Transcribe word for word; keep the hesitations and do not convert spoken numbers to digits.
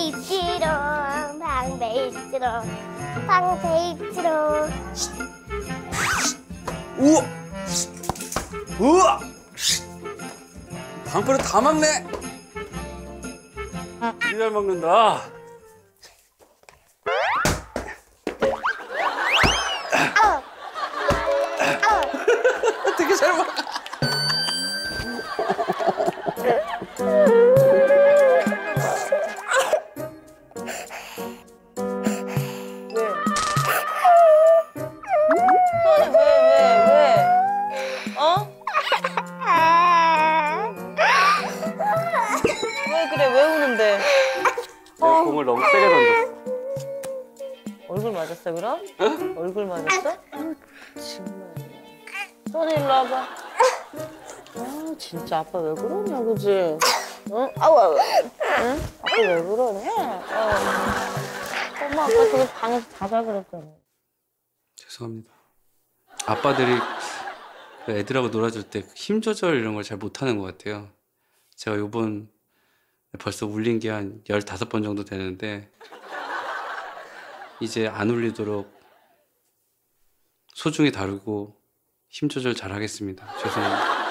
방배이치롱 방배이치롱 방배이치롱. 우와! 우와! 방패를 다 막네! 되게 잘 먹는다. 되게 잘 먹어. 내가 공을 너무 세게 던졌어. 얼굴 맞았어 그럼? 응? 얼굴 맞았어? 응, 정말. 소니 일로 와봐. 아 진짜 아빠 왜 그러냐 그지? 응? 아우 아우. 응? 아빠 왜 그러냐? 아우. 엄마 아까 저기 방에서 자자 그랬잖아. 죄송합니다. 아빠들이 애들하고 놀아줄 때 힘 조절 이런 걸 잘 못하는 것 같아요. 제가 요번 벌써 울린 게 한 열다섯 번 정도 되는데 이제 안 울리도록 소중히 다루고 힘 조절 잘 하겠습니다. 죄송합니다.